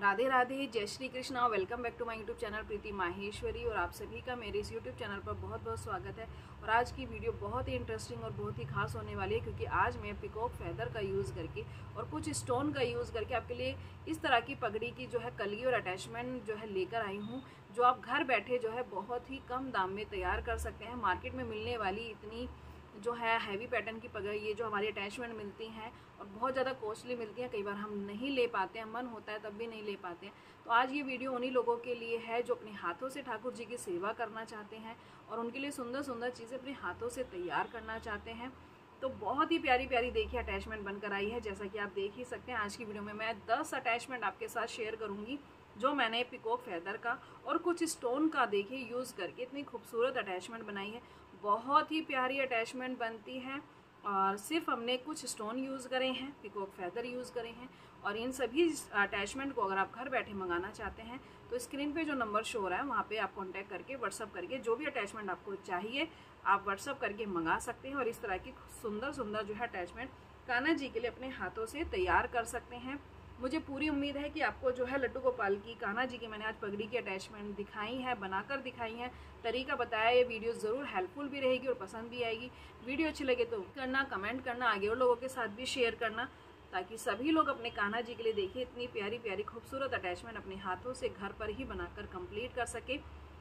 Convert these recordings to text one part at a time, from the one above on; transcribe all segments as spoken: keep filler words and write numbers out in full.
राधे राधे, जय Shri Krishna. Welcome back to my YouTube channel Preeti Maheshwari. और आप सभी का मेरे इस यूट्यूब चैनल पर बहुत बहुत स्वागत है। और आज की वीडियो बहुत ही इंटरेस्टिंग और बहुत ही खास होने वाली है, क्योंकि आज मैं पिकॉक फेदर का यूज़ करके और कुछ स्टोन का यूज़ करके आपके लिए इस तरह की पगड़ी की जो है कलगी और अटैचमेंट जो है लेकर आई हूँ, जो आप घर बैठे जो है बहुत ही कम दाम में तैयार कर सकते हैं। मार्केट में मिलने वाली इतनी जो है हैवी पैटर्न की पगड़ी, ये जो हमारी अटैचमेंट मिलती हैं और बहुत ज़्यादा कॉस्टली मिलती हैं, कई बार हम नहीं ले पाते हैं, मन होता है तब भी नहीं ले पाते हैं। तो आज ये वीडियो उन्हीं लोगों के लिए है जो अपने हाथों से ठाकुर जी की सेवा करना चाहते हैं और उनके लिए सुंदर सुंदर चीज़ें अपने हाथों से तैयार करना चाहते हैं। तो बहुत ही प्यारी प्यारी देखिए अटैचमेंट बनकर आई है। जैसा कि आप देख ही सकते हैं, आज की वीडियो में मैं दस अटैचमेंट आपके साथ शेयर करूँगी जो मैंने पिकॉक फेदर का और कुछ स्टोन का देखिए यूज़ करके इतनी खूबसूरत अटैचमेंट बनाई है। बहुत ही प्यारी अटैचमेंट बनती है और सिर्फ हमने कुछ स्टोन यूज़ करे हैं, पिकॉक फेदर यूज़ करे हैं। और इन सभी अटैचमेंट को अगर आप घर बैठे मंगाना चाहते हैं तो स्क्रीन पे जो नंबर शो हो रहा है वहाँ पे आप कांटेक्ट करके व्हाट्सअप करके जो भी अटैचमेंट आपको चाहिए आप व्हाट्सअप करके मंगा सकते हैं। और इस तरह की सुंदर सुंदर जो है अटैचमेंट कान्हा जी के लिए अपने हाथों से तैयार कर सकते हैं। मुझे पूरी उम्मीद है कि आपको जो है लड्डू गोपाल की कान्हा जी की मैंने आज पगड़ी की अटैचमेंट दिखाई है, बनाकर दिखाई है, तरीका बताया। ये वीडियो ज़रूर हेल्पफुल भी रहेगी और पसंद भी आएगी। वीडियो अच्छी लगे तो करना, कमेंट करना, आगे और लोगों के साथ भी शेयर करना, ताकि सभी लोग अपने कान्हा जी के लिए देखिए इतनी प्यारी प्यारी खूबसूरत अटैचमेंट अपने हाथों से घर पर ही बनाकर कंप्लीट कर सके।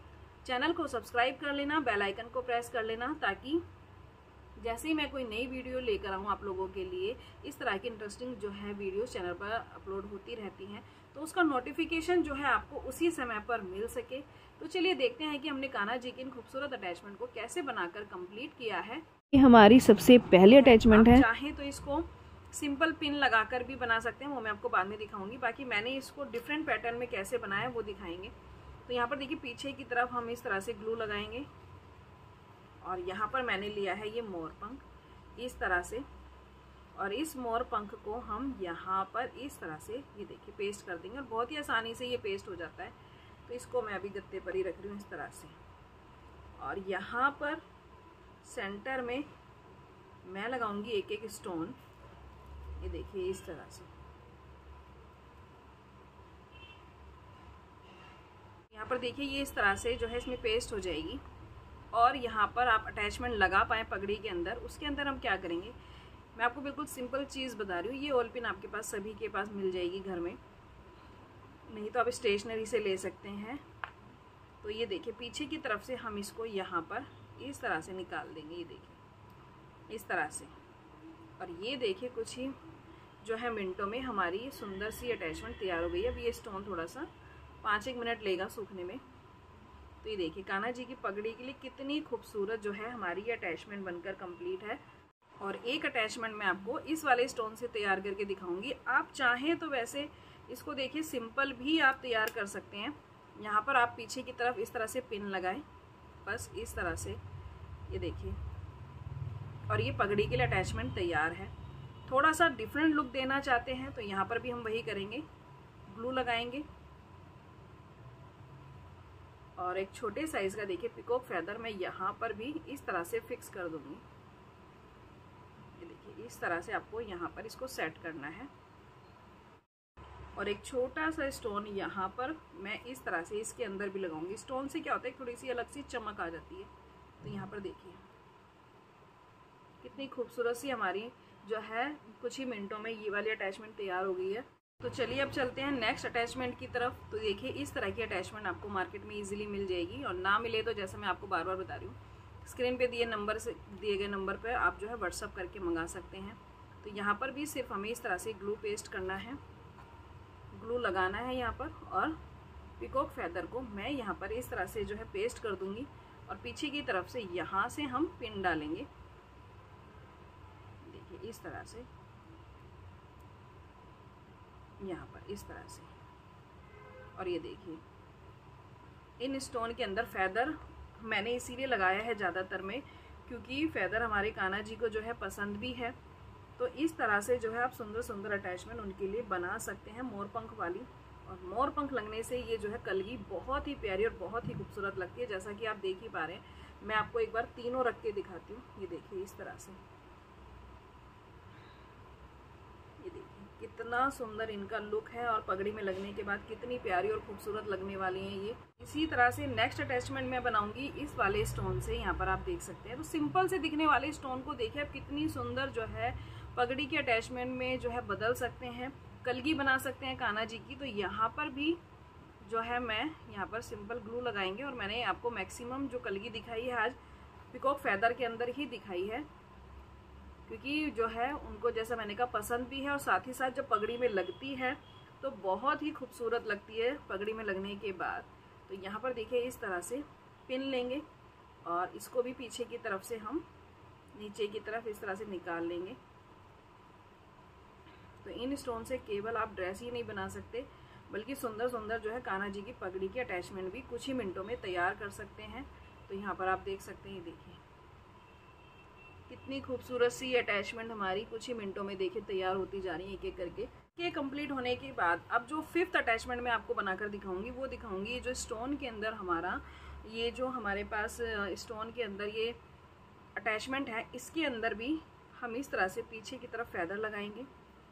चैनल को सब्सक्राइब कर लेना, बेल आइकन को प्रेस कर लेना, ताकि जैसे ही मैं कोई नई वीडियो लेकर आऊँ आप लोगों के लिए, इस तरह की इंटरेस्टिंग जो है वीडियो चैनल पर अपलोड होती रहती हैं, तो उसका नोटिफिकेशन जो है आपको उसी समय पर मिल सके। तो चलिए देखते हैं कि हमने कान्हा जी की इन खूबसूरत अटैचमेंट को कैसे बनाकर कंप्लीट किया है। ये हमारी सबसे पहली अटैचमेंट है। चाहें तो इसको सिंपल पिन लगाकर भी बना सकते हैं, वो मैं आपको बाद में दिखाऊंगी। बाकी मैंने इसको डिफरेंट पैटर्न में कैसे बनाया वो दिखाएंगे। तो यहाँ पर देखिए पीछे की तरफ हम इस तरह से ग्लू लगाएंगे और यहाँ पर मैंने लिया है ये मोर पंख इस तरह से, और इस मोर पंख को हम यहाँ पर इस तरह से ये देखिए पेस्ट कर देंगे और बहुत ही आसानी से ये पेस्ट हो जाता है। तो इसको मैं अभी गत्ते पर ही रख रही हूँ इस तरह से। और यहाँ पर सेंटर में मैं लगाऊंगी एक एक स्टोन, ये देखिए इस तरह से। यहाँ पर देखिए ये इस तरह से जो है इसमें पेस्ट हो जाएगी। और यहाँ पर आप अटैचमेंट लगा पाएँ पगड़ी के अंदर, उसके अंदर हम क्या करेंगे, मैं आपको बिल्कुल सिंपल चीज़ बता रही हूँ। ये ऑल पिन आपके पास सभी के पास मिल जाएगी घर में, नहीं तो आप स्टेशनरी से ले सकते हैं। तो ये देखिए पीछे की तरफ से हम इसको यहाँ पर इस तरह से निकाल देंगे, ये देखिए इस तरह से। और ये देखिए कुछ ही जो है मिनटों में हमारी सुंदर सी अटैचमेंट तैयार हो गई है। अब ये स्टोन थोड़ा सा पाँच एक मिनट लेगा सूखने में। तो ये देखिए कान्हा जी की पगड़ी के लिए कितनी खूबसूरत जो है हमारी ये अटैचमेंट बनकर कंप्लीट है। और एक अटैचमेंट मैं आपको इस वाले स्टोन से तैयार करके दिखाऊंगी। आप चाहें तो वैसे इसको देखिए सिंपल भी आप तैयार कर सकते हैं। यहाँ पर आप पीछे की तरफ इस तरह से पिन लगाएं, बस इस तरह से, ये देखिए। और ये पगड़ी के लिए अटैचमेंट तैयार है। थोड़ा सा डिफरेंट लुक देना चाहते हैं तो यहाँ पर भी हम वही करेंगे, ग्लू लगाएंगे और एक छोटे साइज का देखिए पिकॉक फेदर मैं यहाँ पर भी इस तरह से फिक्स कर दूंगी। ये देखिए इस तरह से आपको यहाँ पर इसको सेट करना है। और एक छोटा सा स्टोन यहाँ पर मैं इस तरह से इसके अंदर भी लगाऊंगी। स्टोन से क्या होता है, थोड़ी सी अलग सी चमक आ जाती है। तो यहाँ पर देखिए कितनी खूबसूरत सी हमारी जो है कुछ ही मिनटों में ये वाली अटैचमेंट तैयार हो गई है। तो चलिए अब चलते हैं नेक्स्ट अटैचमेंट की तरफ। तो देखिए इस तरह की अटैचमेंट आपको मार्केट में इजीली मिल जाएगी, और ना मिले तो जैसे मैं आपको बार बार बता रही हूँ, स्क्रीन पे दिए नंबर से दिए गए नंबर पर आप जो है व्हाट्सअप करके मंगा सकते हैं। तो यहाँ पर भी सिर्फ हमें इस तरह से ग्लू पेस्ट करना है, ग्लू लगाना है यहाँ पर। और पिकॉक फेदर को मैं यहाँ पर इस तरह से जो है पेस्ट कर दूँगी और पीछे की तरफ से यहाँ से हम पिन डालेंगे, देखिए इस तरह से, यहाँ पर इस तरह से। और ये देखिए इन स्टोन के अंदर फेदर मैंने इसीलिए लगाया है ज़्यादातर में, क्योंकि फेदर हमारे कान्हा जी को जो है पसंद भी है। तो इस तरह से जो है आप सुंदर सुंदर अटैचमेंट उनके लिए बना सकते हैं मोर पंख वाली। और मोर पंख लगने से ये जो है कलगी बहुत ही प्यारी और बहुत ही खूबसूरत लगती है। जैसा कि आप देख ही पा रहे हैं, मैं आपको एक बार तीनों रख के दिखाती हूँ। ये देखिए इस तरह से, ये देखिए कितना सुंदर इनका लुक है और पगड़ी में लगने के बाद कितनी प्यारी और खूबसूरत लगने वाली हैं ये। इसी तरह से नेक्स्ट अटैचमेंट मैं बनाऊंगी इस वाले स्टोन से। यहाँ पर आप देख सकते हैं, तो सिंपल से दिखने वाले स्टोन को देखिए आप कितनी सुंदर जो है पगड़ी के अटैचमेंट में जो है बदल सकते हैं, कलगी बना सकते हैं कान्हा जी की। तो यहाँ पर भी जो है मैं यहाँ पर सिंपल ग्लू लगाएंगे और मैंने आपको मैक्सिमम जो कलगी दिखाई है आज पिकॉक फेदर के अंदर ही दिखाई है, क्योंकि जो है उनको जैसा मैंने कहा पसंद भी है और साथ ही साथ जब पगड़ी में लगती है तो बहुत ही खूबसूरत लगती है पगड़ी में लगने के बाद। तो यहाँ पर देखिए इस तरह से पिन लेंगे और इसको भी पीछे की तरफ से हम नीचे की तरफ इस तरह से निकाल लेंगे। तो इन स्टोन से केवल आप ड्रेस ही नहीं बना सकते, बल्कि सुंदर सुंदर जो है कान्हा जी की पगड़ी के अटैचमेंट भी कुछ ही मिनटों में तैयार कर सकते हैं। तो यहाँ पर आप देख सकते हैं, देखिए कितनी खूबसूरत सी अटैचमेंट हमारी कुछ ही मिनटों में देखिए तैयार होती जा रही है एक एक करके। ये कंप्लीट होने के बाद अब जो फिफ्थ अटैचमेंट मैं आपको बनाकर दिखाऊंगी वो दिखाऊंगी जो स्टोन के अंदर हमारा ये जो हमारे पास स्टोन के अंदर ये अटैचमेंट है, इसके अंदर भी हम इस तरह से पीछे की तरफ फेदर लगाएंगे।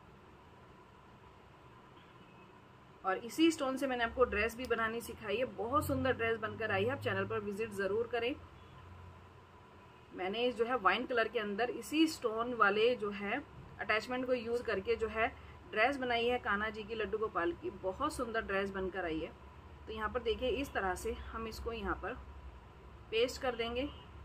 और इसी स्टोन से मैंने आपको ड्रेस भी बनानी सिखाई है, बहुत सुंदर ड्रेस बनकर आई है, आप चैनल पर विजिट ज़रूर करें। मैंने जो है वाइन कलर के अंदर इसी स्टोन वाले जो है अटैचमेंट को यूज़ करके जो है ड्रेस बनाई है कान्हा जी की, लड्डू गोपाल की, बहुत सुंदर ड्रेस बनकर आई है। तो यहाँ पर देखिए इस तरह से हम इसको यहाँ पर पेस्ट कर देंगे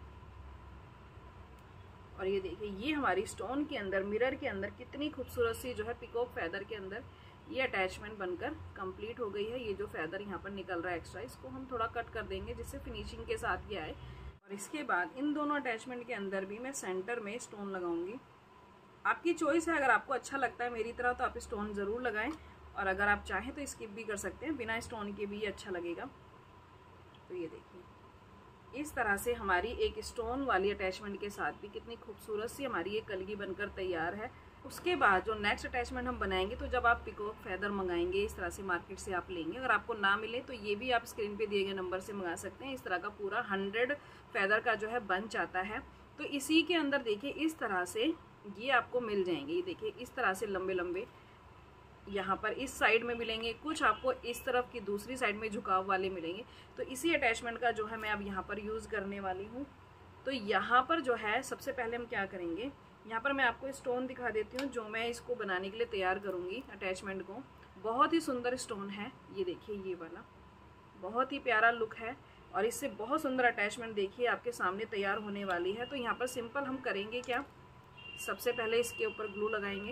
और ये देखिए ये हमारी स्टोन के अंदर मिरर के अंदर कितनी खूबसूरत सी जो है पिकॉक फेदर के अंदर ये अटैचमेंट बनकर कंप्लीट हो गई है। ये जो फेदर यहाँ पर निकल रहा है एक्स्ट्रा, इसको हम थोड़ा कट कर देंगे जिससे फिनिशिंग के साथ ये आए। और इसके बाद इन दोनों अटैचमेंट के अंदर भी मैं सेंटर में स्टोन लगाऊंगी। आपकी चॉइस है, अगर आपको अच्छा लगता है मेरी तरह तो आप स्टोन ज़रूर लगाएं, और अगर आप चाहें तो स्किप भी कर सकते हैं, बिना स्टोन के भी अच्छा लगेगा। तो ये देखिए इस तरह से हमारी एक स्टोन वाली अटैचमेंट के साथ भी कितनी खूबसूरत सी हमारी ये कलगी बनकर तैयार है। उसके बाद जो नेक्स्ट अटैचमेंट हम बनाएंगे, तो जब आप पिकॉक फेदर मंगाएंगे इस तरह से मार्केट से आप लेंगे, अगर आपको ना मिले तो ये भी आप स्क्रीन पे दिए गए नंबर से मंगा सकते हैं। इस तरह का पूरा हंड्रेड फेदर का जो है बंच आता है। तो इसी के अंदर देखिए इस तरह से ये आपको मिल जाएंगे। ये देखिए इस तरह से लंबे लंबे यहाँ पर इस साइड में मिलेंगे, कुछ आपको इस तरफ की दूसरी साइड में झुकाव वाले मिलेंगे। तो इसी अटैचमेंट का जो है मैं अब यहाँ पर यूज़ करने वाली हूँ। तो यहाँ पर जो है सबसे पहले हम क्या करेंगे, यहाँ पर मैं आपको स्टोन दिखा देती हूँ जो मैं इसको बनाने के लिए तैयार करूँगी अटैचमेंट को। बहुत ही सुंदर स्टोन है, ये देखिए ये वाला बहुत ही प्यारा लुक है और इससे बहुत सुंदर अटैचमेंट देखिए आपके सामने तैयार होने वाली है। तो यहाँ पर सिंपल हम करेंगे क्या, सबसे पहले इसके ऊपर ग्लू लगाएंगे।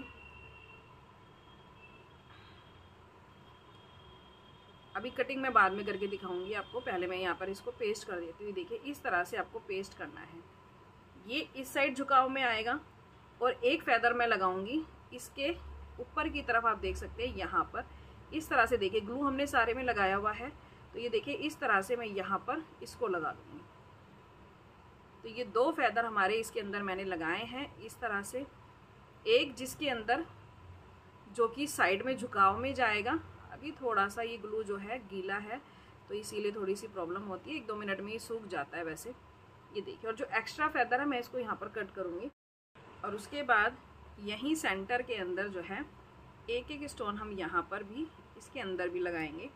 अभी कटिंग मैं बाद में करके दिखाऊंगी आपको, पहले मैं यहाँ पर इसको पेस्ट कर देती हूँ। देखिए इस तरह से आपको पेस्ट करना है। ये इस साइड झुकाव में आएगा और एक फेदर मैं लगाऊंगी इसके ऊपर की तरफ, आप देख सकते हैं यहाँ पर इस तरह से। देखिए ग्लू हमने सारे में लगाया हुआ है, तो ये देखिए इस तरह से मैं यहाँ पर इसको लगा दूंगी। तो ये दो फेदर हमारे इसके अंदर मैंने लगाए हैं इस तरह से, एक जिसके अंदर जो कि साइड में झुकाव में जाएगा। अभी थोड़ा सा ये ग्लू जो है गीला है तो इसीलिए थोड़ी सी प्रॉब्लम होती है, एक दो मिनट में ये सूख जाता है वैसे। ये देखिए और जो एक्स्ट्रा फेदर है मैं इसको यहाँ पर कट करूँगी और उसके बाद यहीं सेंटर के अंदर जो है एक एक स्टोन हम यहाँ पर भी इसके अंदर भी लगाएंगे।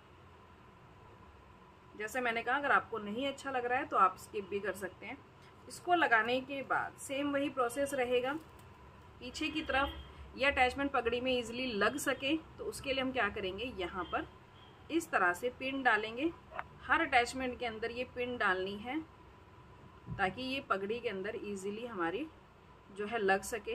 जैसे मैंने कहा अगर आपको नहीं अच्छा लग रहा है तो आप स्किप भी कर सकते हैं। इसको लगाने के बाद सेम वही प्रोसेस रहेगा, पीछे की तरफ ये अटैचमेंट पगड़ी में इजीली लग सके तो उसके लिए हम क्या करेंगे, यहाँ पर इस तरह से पिन डालेंगे। हर अटैचमेंट के अंदर ये पिन डालनी है ताकि ये पगड़ी के अंदर इजीली हमारी जो है लग सके।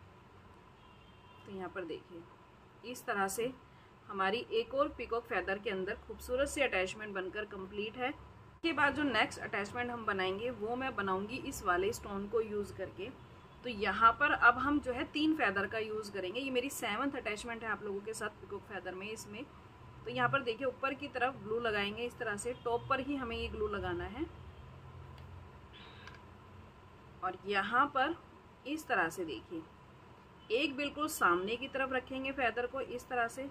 तो यहाँ पर देखिए इस तरह से हमारी एक और पिकॉक फेदर के अंदर खूबसूरत सी अटैचमेंट बनकर कंप्लीट है। इसके बाद जो नेक्स्ट अटैचमेंट हम बनाएंगे वो मैं बनाऊंगी इस वाले स्टोन को यूज़ करके। तो यहाँ पर अब हम जो है तीन फेदर का यूज़ करेंगे। ये मेरी सेवंथ अटैचमेंट है आप लोगों के साथ पिकॉक फेदर में इसमें। तो यहाँ पर देखिए ऊपर की तरफ ग्लू लगाएंगे इस तरह से, टॉप पर ही हमें ये ग्लू लगाना है और यहाँ पर इस तरह से देखिए एक बिल्कुल सामने की तरफ रखेंगे फेदर को इस तरह से।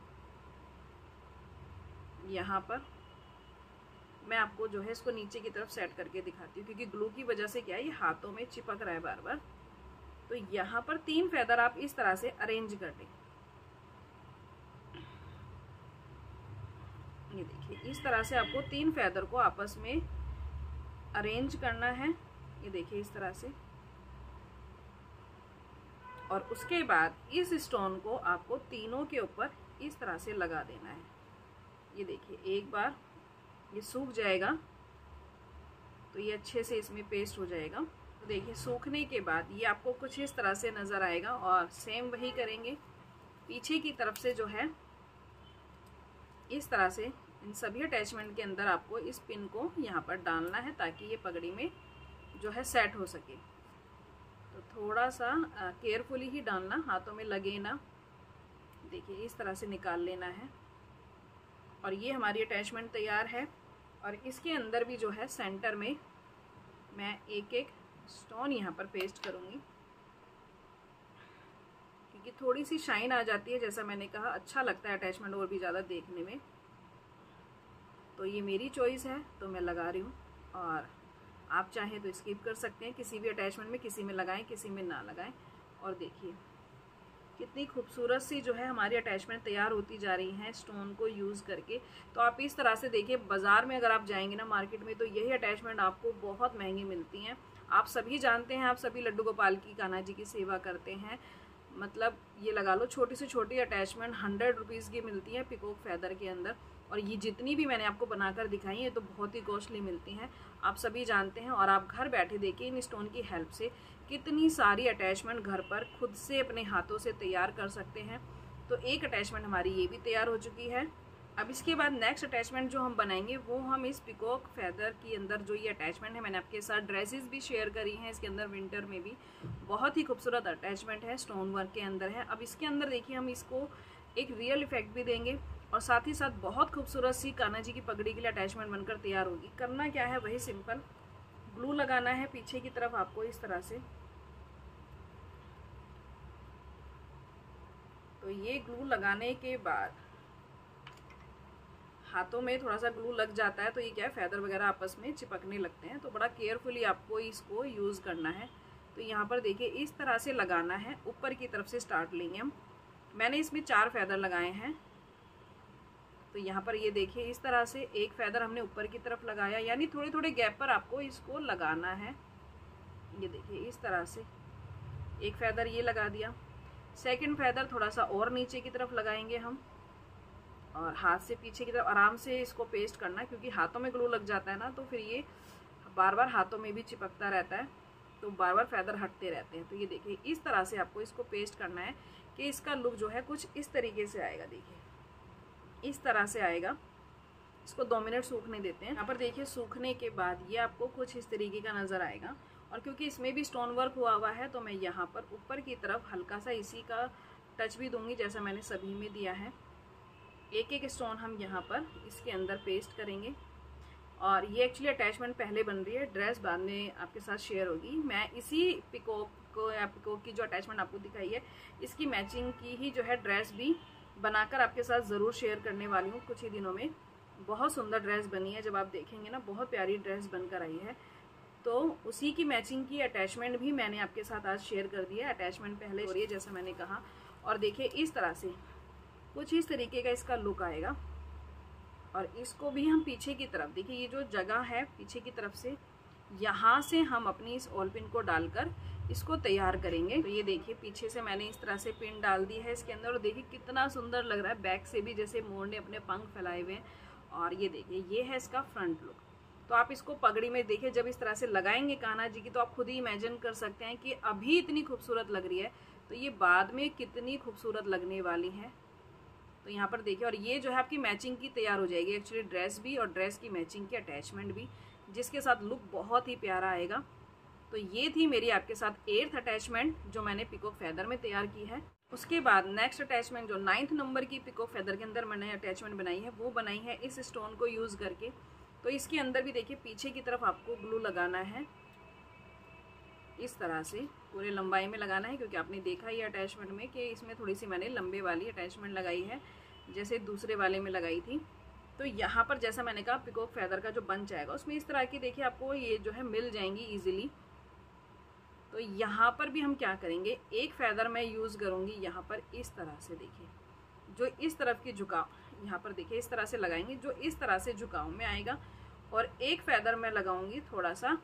यहाँ पर मैं आपको जो है इसको नीचे की तरफ सेट करके दिखाती हूँ क्योंकि ग्लू की वजह से क्या है ये हाथों में चिपक रहा है बार बार। तो यहाँ पर तीन फेदर आप इस तरह से अरेंज कर दें। ये देखिए इस तरह से आपको तीन फेदर को आपस में अरेंज करना है। ये देखिए इस तरह से, और उसके बाद इस स्टोन को आपको तीनों के ऊपर इस तरह से लगा देना है। ये देखिए एक बार ये सूख जाएगा तो ये अच्छे से इसमें पेस्ट हो जाएगा। तो देखिए सूखने के बाद ये आपको कुछ इस तरह से नज़र आएगा। और सेम वही करेंगे पीछे की तरफ से, जो है इस तरह से इन सभी अटैचमेंट के अंदर आपको इस पिन को यहाँ पर डालना है ताकि ये पगड़ी में जो है सेट हो सके। तो थोड़ा सा केयरफुली ही डालना, हाथों में लगे ना। देखिए इस तरह से निकाल लेना है और ये हमारी अटैचमेंट तैयार है। और इसके अंदर भी जो है सेंटर में मैं एक एक स्टोन यहाँ पर पेस्ट करूँगी क्योंकि थोड़ी सी शाइन आ जाती है, जैसा मैंने कहा अच्छा लगता है अटैचमेंट और भी ज़्यादा देखने में। तो ये मेरी चॉइस है तो मैं लगा रही हूँ, और आप चाहें तो स्किप कर सकते हैं। किसी भी अटैचमेंट में किसी में लगाएं, किसी में ना लगाएं। और देखिए कितनी खूबसूरत सी जो है हमारी अटैचमेंट तैयार होती जा रही हैं स्टोन को यूज़ करके। तो आप इस तरह से देखिए, बाज़ार में अगर आप जाएंगे ना मार्केट में, तो यही अटैचमेंट आपको बहुत महंगी मिलती हैं। आप सभी जानते हैं, आप सभी लड्डू गोपाल की, कान्हा जी की सेवा करते हैं। मतलब ये लगा लो छोटी से छोटी अटैचमेंट हंड्रेड रुपीज़ की मिलती है पिकॉक फेदर के अंदर। और ये जितनी भी मैंने आपको बनाकर दिखाई है तो बहुत ही कॉस्टली मिलती हैं, आप सभी जानते हैं। और आप घर बैठे देखिए इन स्टोन की हेल्प से कितनी सारी अटैचमेंट घर पर खुद से अपने हाथों से तैयार कर सकते हैं। तो एक अटैचमेंट हमारी ये भी तैयार हो चुकी है। अब इसके बाद नेक्स्ट अटैचमेंट जो हम बनाएंगे वो हम इस पिकॉक फेदर के अंदर जो ये अटैचमेंट है, मैंने आपके साथ ड्रेसेस भी शेयर करी हैं इसके अंदर विंटर में भी। बहुत ही खूबसूरत अटैचमेंट है, स्टोन वर्क के अंदर है। अब इसके अंदर देखिए हम इसको एक रियल इफेक्ट भी देंगे और साथ ही साथ बहुत खूबसूरत सी कान्हा जी की पगड़ी के लिए अटैचमेंट बनकर तैयार होगी। करना क्या है, वही सिंपल ग्लू लगाना है पीछे की तरफ आपको इस तरह से। तो ये ग्लू लगाने के बाद हाथों में थोड़ा सा ग्लू लग जाता है तो ये क्या है, फेदर वगैरह आपस में चिपकने लगते हैं। तो बड़ा केयरफुली आपको इसको यूज़ करना है। तो यहाँ पर देखिए इस तरह से लगाना है, ऊपर की तरफ से स्टार्ट लेंगे हम। मैंने इसमें चार फेदर लगाए हैं। तो यहाँ पर ये देखिए इस तरह से एक फेदर हमने ऊपर की तरफ लगाया, यानी थोड़े थोड़े गैप पर आपको इसको लगाना है। ये देखिए इस तरह से एक फेदर ये लगा दिया। सेकंड फेदर थोड़ा सा और नीचे की तरफ लगाएंगे हम, और हाथ से पीछे की तरफ आराम से इसको पेस्ट करना है क्योंकि हाथों में ग्लू लग जाता है ना, तो फिर ये बार बार हाथों में भी चिपकता रहता है, तो बार बार फेदर हटते रहते हैं। तो ये देखिए इस तरह से आपको इसको पेस्ट करना है कि इसका लुक जो है कुछ इस तरीके से आएगा। देखिए इस तरह से आएगा। इसको दो मिनट सूखने देते हैं। यहाँ पर देखिए सूखने के बाद ये आपको कुछ इस तरीके का नज़र आएगा। और क्योंकि इसमें भी स्टोन वर्क हुआ हुआ है तो मैं यहाँ पर ऊपर की तरफ हल्का सा इसी का टच भी दूंगी जैसा मैंने सभी में दिया है। एक एक स्टोन हम यहाँ पर इसके अंदर पेस्ट करेंगे। और ये एक्चुअली अटैचमेंट पहले बन रही है, ड्रेस बाद में आपके साथ शेयर होगी। मैं इसी पिकॉक को या पिकॉक की जो अटैचमेंट आपको दिखाई है इसकी मैचिंग की ही जो है ड्रेस भी बनाकर आपके साथ ज़रूर शेयर करने वाली हूँ कुछ ही दिनों में। बहुत सुंदर ड्रेस बनी है, जब आप देखेंगे ना बहुत प्यारी ड्रेस बनकर आई है। तो उसी की मैचिंग की अटैचमेंट भी मैंने आपके साथ आज शेयर कर दी है। अटैचमेंट पहले हो रही है जैसा मैंने कहा। और देखिए इस तरह से कुछ इस तरीके का इसका लुक आएगा। और इसको भी हम पीछे की तरफ, देखिए ये जो जगह है पीछे की तरफ से, यहाँ से हम अपनी इस ऑल पिन को डालकर इसको तैयार करेंगे। तो ये देखिए पीछे से मैंने इस तरह से पिन डाल दी है इसके अंदर। और देखिए कितना सुंदर लग रहा है, बैक से भी जैसे मोर ने अपने पंख फैलाए हुए हैं। और ये देखिए ये है इसका फ्रंट लुक। तो आप इसको पगड़ी में देखिए जब इस तरह से लगाएंगे कान्हा जी की, तो आप खुद ही इमेजिन कर सकते हैं कि अभी इतनी खूबसूरत लग रही है तो ये बाद में कितनी खूबसूरत लगने वाली है। तो यहाँ पर देखिए, और ये जो है आपकी मैचिंग की तैयार हो जाएगी एक्चुअली, ड्रेस भी और ड्रेस की मैचिंग की अटैचमेंट भी, जिसके साथ लुक बहुत ही प्यारा आएगा। तो ये थी मेरी आपके साथ एट्थ अटैचमेंट जो मैंने पिकॉक फेदर में तैयार की है। उसके बाद नेक्स्ट अटैचमेंट जो नाइन्थ नंबर की पिकॉक फेदर के अंदर मैंने अटैचमेंट बनाई है वो बनाई है इस स्टोन को यूज़ करके। तो इसके अंदर भी देखिए पीछे की तरफ आपको ग्लू लगाना है इस तरह से, पूरे लंबाई में लगाना है क्योंकि आपने देखा ही अटैचमेंट में कि इसमें थोड़ी सी मैंने लंबे वाली अटैचमेंट लगाई है जैसे दूसरे वाले में लगाई थी। तो यहाँ पर जैसा मैंने कहा पिकॉक फेदर का जो बंच आएगा उसमें इस तरह की देखिए आपको ये जो है मिल जाएंगी ईजिली। तो यहाँ पर भी हम क्या करेंगे, एक फेदर मैं यूज़ करूँगी यहाँ पर इस तरह से, देखिए जो इस तरफ की झुकाव, यहाँ पर देखिए इस तरह से लगाएंगे, जो इस तरह से झुकाव में आएगा। और एक फैदर मैं लगाऊंगी थोड़ा सा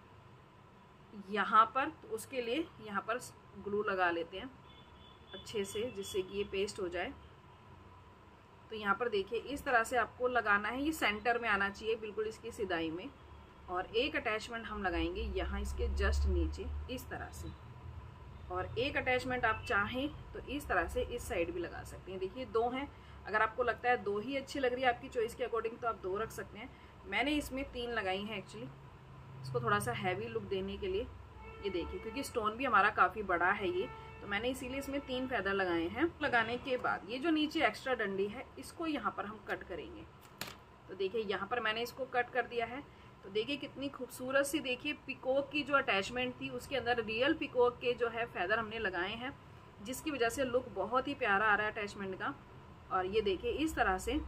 यहाँ पर, तो उसके लिए यहाँ पर ग्लू लगा लेते हैं अच्छे से, जिससे कि ये पेस्ट हो जाए। तो यहाँ पर देखिए इस तरह से आपको लगाना है, ये सेंटर में आना चाहिए बिल्कुल इसकी सिदाई में। और एक अटैचमेंट हम लगाएंगे यहाँ इसके जस्ट नीचे इस तरह से। और एक अटैचमेंट आप चाहें तो इस तरह से इस साइड भी लगा सकते हैं। देखिए दो हैं, अगर आपको लगता है दो ही अच्छी लग रही है आपकी चॉइस के अकॉर्डिंग तो आप दो रख सकते हैं। मैंने इसमें तीन लगाई हैं एक्चुअली, इसको थोड़ा सा हैवी लुक देने के लिए। ये देखिए क्योंकि स्टोन भी हमारा काफ़ी बड़ा है ये, तो मैंने इसीलिए इसमें तीन फेदर लगाए हैं। लगाने के बाद ये जो नीचे एक्स्ट्रा डंडी है इसको यहाँ पर हम कट करेंगे। तो देखिए यहाँ पर मैंने इसको कट कर दिया है। तो देखिए कितनी खूबसूरत सी, देखिए पिकॉक की जो अटैचमेंट थी उसके अंदर रियल पिकॉक के जो है फेदर हमने लगाए हैं, जिसकी वजह से लुक बहुत ही प्यारा आ रहा है अटैचमेंट का। और ये देखिए इस तरह से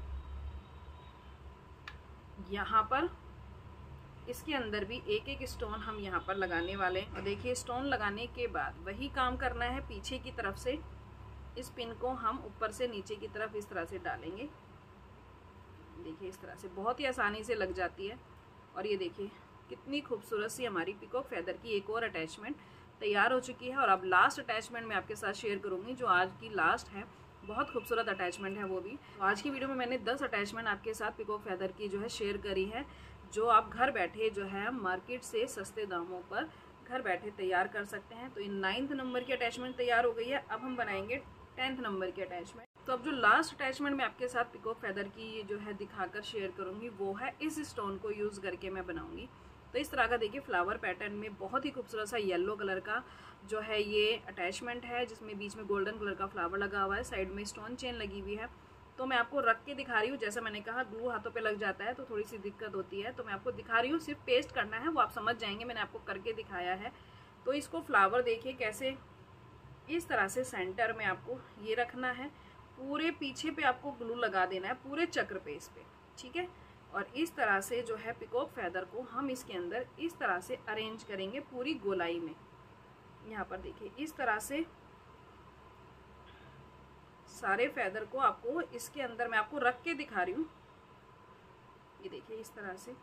यहाँ पर इसके अंदर भी एक एक स्टोन हम यहाँ पर लगाने वाले हैं। और देखिए स्टोन लगाने के बाद वही काम करना है पीछे की तरफ से। इस पिन को हम ऊपर से नीचे की तरफ इस तरह से डालेंगे। देखिए इस तरह से बहुत ही आसानी से लग जाती है। और ये देखिए कितनी खूबसूरत सी हमारी पिकॉक फेदर की एक और अटैचमेंट तैयार हो चुकी है। और अब लास्ट अटैचमेंट मैं आपके साथ शेयर करूँगी, जो आज की लास्ट है। बहुत खूबसूरत अटैचमेंट है वो भी। तो आज की वीडियो में मैंने दस अटैचमेंट आपके साथ पिकॉक फेदर की जो है शेयर करी है, जो आप घर बैठे जो है मार्केट से सस्ते दामों पर घर बैठे तैयार कर सकते हैं। तो इन नाइन्थ नंबर की अटैचमेंट तैयार हो गई है। अब हम बनाएंगे टेंथ नंबर की अटैचमेंट। तो अब जो लास्ट अटैचमेंट मैं आपके साथ पिकॉक फेदर की जो है दिखाकर शेयर करूंगी वो है इस स्टोन को यूज़ करके मैं बनाऊंगी। तो इस तरह का देखिए फ्लावर पैटर्न में बहुत ही खूबसूरत सा येलो कलर का जो है ये अटैचमेंट है, जिसमें बीच में गोल्डन कलर का फ्लावर लगा हुआ है, साइड में स्टोन चेन लगी हुई है। तो मैं आपको रख के दिखा रही हूँ। जैसा मैंने कहा ग्लू हाथों पे लग जाता है तो थोड़ी सी दिक्कत होती है, तो मैं आपको दिखा रही हूँ। सिर्फ पेस्ट करना है, वो आप समझ जाएंगे, मैंने आपको करके दिखाया है। तो इसको फ्लावर देखिए कैसे इस तरह से सेंटर में आपको ये रखना है, पूरे पीछे पे आपको ग्लू लगा देना है पूरे चक्र पे इस पे, ठीक है। और इस तरह से जो है पिकॉक फेदर को हम इसके अंदर इस तरह से अरेंज करेंगे पूरी गोलाई में। यहाँ पर देखिए इस तरह से सारे फेदर को आपको इसके अंदर मैं आपको रख के दिखा रही हूँ। ये देखिए इस तरह से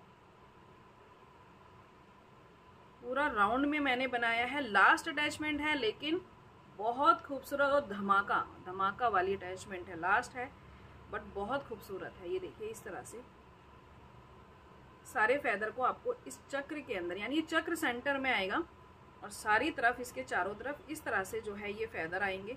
पूरा राउंड में मैंने बनाया है। लास्ट अटैचमेंट है लेकिन बहुत खूबसूरत और धमाका धमाका वाली अटैचमेंट है। लास्ट है बट बहुत खूबसूरत है। ये देखिए इस तरह से सारे फेदर को आपको इस चक्र के अंदर, यानी ये चक्र सेंटर में आएगा और सारी तरफ इसके चारों तरफ इस तरह से जो है ये फेदर आएंगे।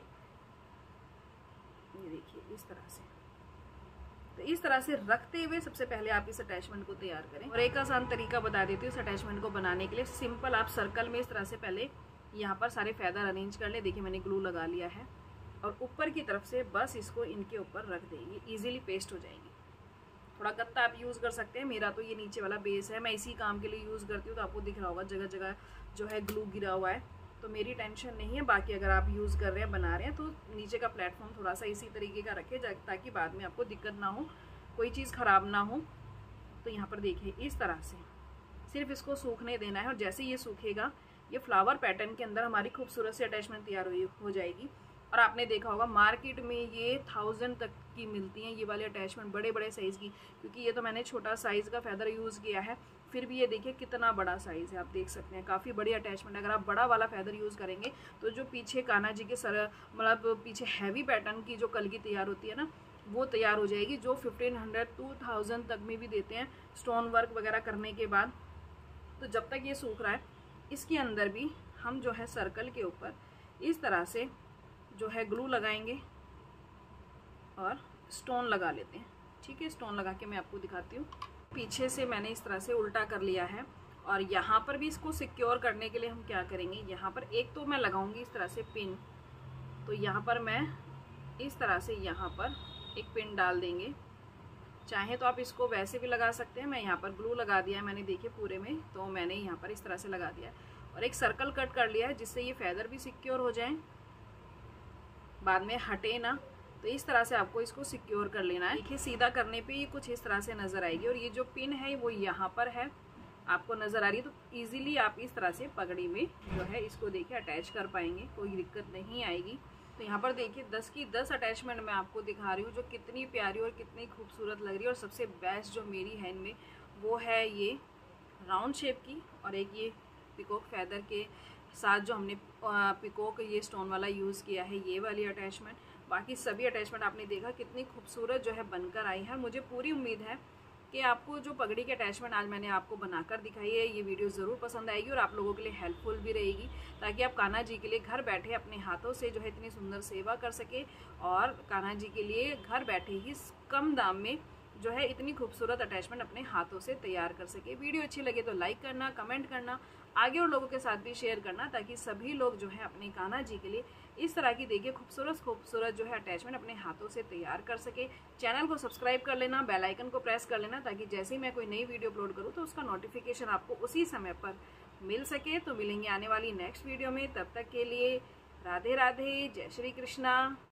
ये देखिए इस तरह से। तो इस तरह से रखते हुए सबसे पहले आप इस अटैचमेंट को तैयार करें। और एक आसान तरीका बता देती हूँ इस अटैचमेंट को बनाने के लिए। सिंपल आप सर्कल में इस तरह से पहले यहाँ पर सारे फेदर अरेंज कर ले। देखिए मैंने ग्लू लगा लिया है और ऊपर की तरफ से बस इसको इनके ऊपर रख दें, ये इजीली पेस्ट हो जाएंगी। थोड़ा गत्ता आप यूज़ कर सकते हैं, मेरा तो ये नीचे वाला बेस है, मैं इसी काम के लिए यूज़ करती हूँ। तो आपको दिख रहा होगा जगह जगह जो है ग्लू गिरा हुआ है, तो मेरी टेंशन नहीं है। बाकी अगर आप यूज़ कर रहे हैं बना रहे हैं तो नीचे का प्लेटफॉर्म थोड़ा सा इसी तरीके का रखें ताकि बाद में आपको दिक्कत ना हो, कोई चीज़ ख़राब ना हो। तो यहाँ पर देखिए इस तरह से सिर्फ इसको सूखने देना है और जैसे ये सूखेगा ये फ्लावर पैटर्न के अंदर हमारी खूबसूरत सी अटैचमेंट तैयार हुई हो जाएगी। और आपने देखा होगा मार्केट में ये थाउजेंड तक की मिलती हैं ये वाली अटैचमेंट, बड़े बड़े साइज़ की। क्योंकि ये तो मैंने छोटा साइज़ का फेदर यूज़ किया है, फिर भी ये देखिए कितना बड़ा साइज़ है, आप देख सकते हैं काफ़ी बड़ी अटैचमेंट। अगर आप बड़ा वाला फेदर यूज़ करेंगे तो जो पीछे कान्हा जी के सर मतलब पीछे हैवी पैटर्न की जो कलगी तैयार होती है ना, वो तैयार हो जाएगी, जो फिफ्टीन हंड्रेड टू थाउजेंड तक में भी देते हैं स्टोन वर्क वगैरह करने के बाद। तो जब तक ये सूख रहा है इसके अंदर भी हम जो है सर्कल के ऊपर इस तरह से जो है ग्लू लगाएंगे और स्टोन लगा लेते हैं, ठीक है। स्टोन लगा के मैं आपको दिखाती हूँ। पीछे से मैंने इस तरह से उल्टा कर लिया है और यहाँ पर भी इसको सिक्योर करने के लिए हम क्या करेंगे, यहाँ पर एक तो मैं लगाऊंगी इस तरह से पिन। तो यहाँ पर मैं इस तरह से यहाँ पर एक पिन डाल देंगे, चाहे तो आप इसको वैसे भी लगा सकते हैं। मैं यहाँ पर ग्लू लगा दिया है मैंने, देखिए पूरे में, तो मैंने यहाँ पर इस तरह से लगा दिया है और एक सर्कल कट कर लिया है जिससे ये फेदर भी सिक्योर हो जाए, बाद में हटे ना। तो इस तरह से आपको इसको सिक्योर कर लेना है। देखिए सीधा करने पे ये कुछ इस तरह से नज़र आएगी और ये जो पिन है वो यहाँ पर है, आपको नज़र आ रही है। तो इजीली आप इस तरह से पगड़ी में जो है इसको देखिए अटैच कर पाएंगे, कोई दिक्कत नहीं आएगी। तो यहाँ पर देखिए दस की दस अटैचमेंट मैं आपको दिखा रही हूँ, जो कितनी प्यारी और कितनी खूबसूरत लग रही है। और सबसे बेस्ट जो मेरी है इनमें वो है ये राउंड शेप की, और एक ये पिकॉक फैदर के साथ जो हमने पिकॉक ये स्टोन वाला यूज़ किया है, ये वाली अटैचमेंट। बाकी सभी अटैचमेंट आपने देखा कितनी खूबसूरत जो है बनकर आई है। मुझे पूरी उम्मीद है कि आपको जो पगड़ी के अटैचमेंट आज मैंने आपको बनाकर दिखाई है, ये वीडियो ज़रूर पसंद आएगी और आप लोगों के लिए हेल्पफुल भी रहेगी, ताकि आप कान्हा जी के लिए घर बैठे अपने हाथों से जो है इतनी सुंदर सेवा कर सके, और कान्हा जी के लिए घर बैठे ही कम दाम में जो है इतनी खूबसूरत अटैचमेंट अपने हाथों से तैयार कर सके। वीडियो अच्छी लगे तो लाइक करना, कमेंट करना, आगे और लोगों के साथ भी शेयर करना, ताकि सभी लोग जो है अपने कान्हा जी के लिए इस तरह की देखिए खूबसूरत खूबसूरत जो है अटैचमेंट अपने हाथों से तैयार कर सके। चैनल को सब्सक्राइब कर लेना, बेल आइकन को प्रेस कर लेना, ताकि जैसे ही मैं कोई नई वीडियो अपलोड करूँ तो उसका नोटिफिकेशन आपको उसी समय पर मिल सके। तो मिलेंगे आने वाली नेक्स्ट वीडियो में, तब तक के लिए राधे राधे, जय श्री कृष्णा।